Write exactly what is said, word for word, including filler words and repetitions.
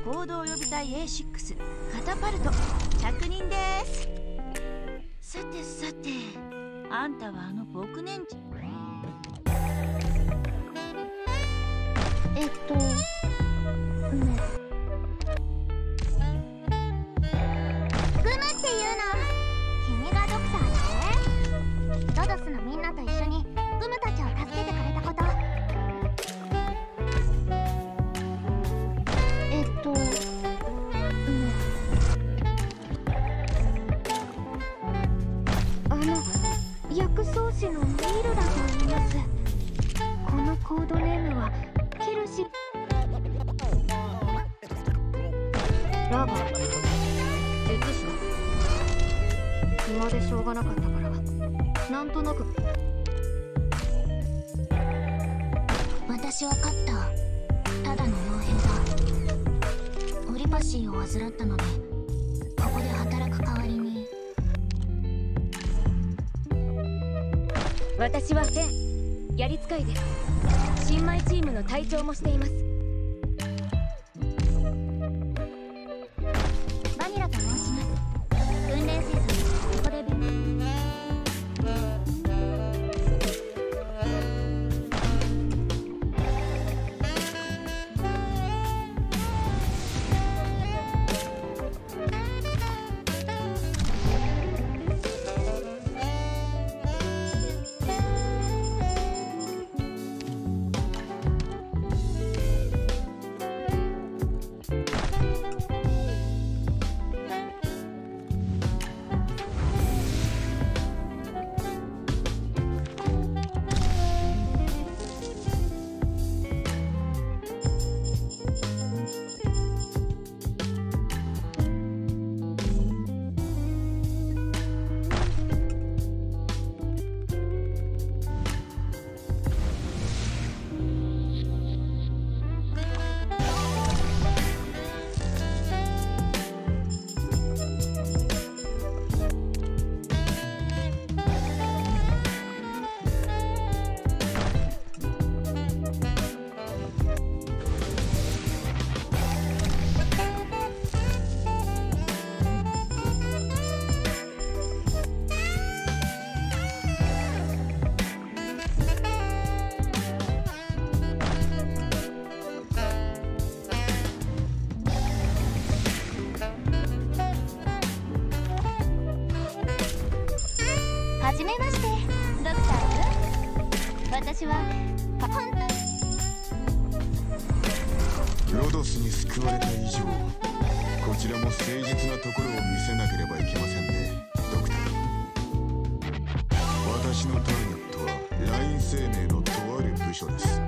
合同予備隊 エーシックス カタパルト着任です。さてさて、あんたはあの牧年人。 えっとね、グムっていうの、君がドクターだね。ロドスのみんなと一緒にグムたちを助けてくれたこと。えっとね、あの薬草師のミールだと言います。このコードネームはキルシ。ラバー術師だ。暇でしょうがなかったからなんとなく。私は勝った。ただの傭兵だ。オリパシーを患ったのでここで働く代わりに。 私はフェン、やり使いです。新米チームの隊長もしています。 バニラと申します。訓練生徒にここで勉強。はじめまして、ドクター。私は本当ロドスに救われた以上、こちらも誠実なところを見せなければいけませんね、ドクター。私のターゲットはライン生命のとある部署です。